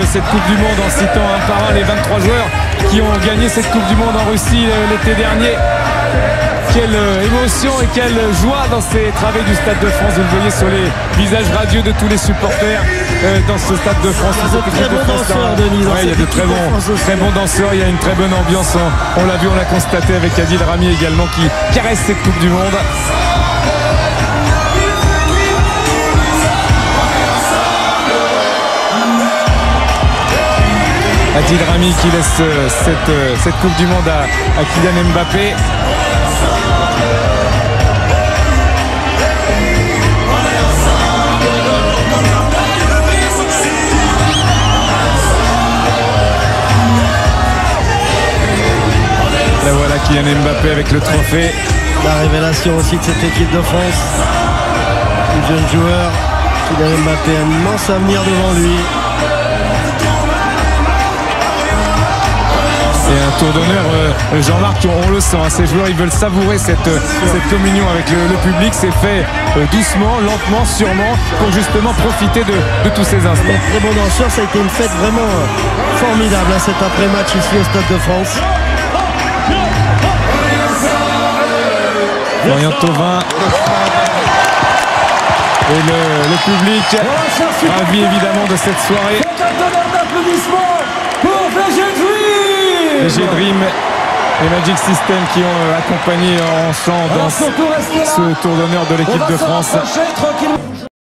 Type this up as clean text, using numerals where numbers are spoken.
cette Coupe du Monde en citant un par un les 23 joueurs qui ont gagné cette Coupe du Monde en Russie l'été dernier. Quelle émotion et quelle joie dans ces travées du Stade de France. Vous le voyez sur les visages radieux de tous les supporters dans ce Stade de France. Il y a de très bons danseurs, Denis. Ouais, il y a de très bons danseurs. Il y a une très bonne ambiance. On l'a vu, on l'a constaté avec Adil Rami également qui caresse cette Coupe du Monde. Adil Rami qui laisse cette Coupe du Monde à Kylian Mbappé. Là voilà Kylian Mbappé avec le trophée. La révélation aussi de cette équipe de France. Un jeune joueur, Kylian Mbappé, un immense avenir devant lui. Et un tour d'honneur, Jean-Marc, on le sent, hein, ces joueurs ils veulent savourer cette communion avec le public. C'est fait doucement, lentement, sûrement, pour justement profiter de tous ces instants. Très bon danseur, ça a été une fête vraiment formidable cet après-match ici au Stade de France. Florian Thauvin et le public ravi évidemment de cette soirée. VG Dream et Magic System qui ont accompagné en chant dans ce tour d'honneur de l'équipe de France.